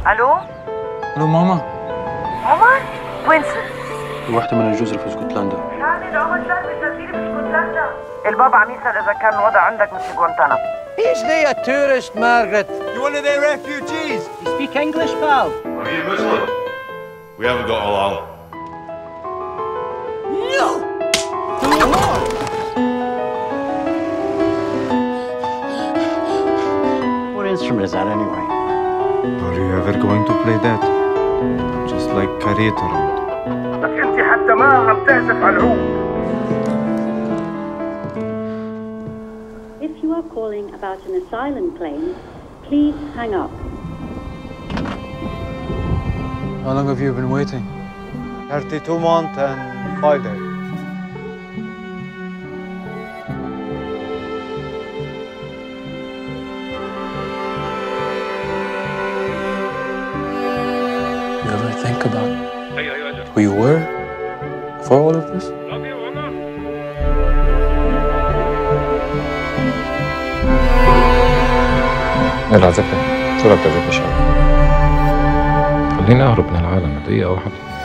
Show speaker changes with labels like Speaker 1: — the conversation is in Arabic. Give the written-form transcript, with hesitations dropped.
Speaker 1: الو
Speaker 2: ماما.
Speaker 1: عمر وين صرت؟
Speaker 2: واحدة من الجزر في اسكتلندا.
Speaker 1: شاهد عمر شهر بالتسجيل في اسكتلندا. البابا عم يسأل إذا كان الوضع عندك مثل غوانتانا.
Speaker 3: Is he a tourist, Margaret?
Speaker 4: You're one of their refugees.
Speaker 3: You speak English, pal?
Speaker 5: Are you Muslim? We haven't got along.
Speaker 3: No! What instrument is that anyway?
Speaker 6: Are you ever going to play that? Just like كاريت around.
Speaker 4: أنت حتى ما عم تعزف على العود.
Speaker 7: If you are calling about an asylum claim, please hang up.
Speaker 2: How long have you been waiting?
Speaker 6: 32 months and 5 days.
Speaker 2: You ever think about who you were before all of this?
Speaker 8: ارجع ذكر صورة بتعجبني شوي. خليني اهرب من العالم دقيقة واحدة.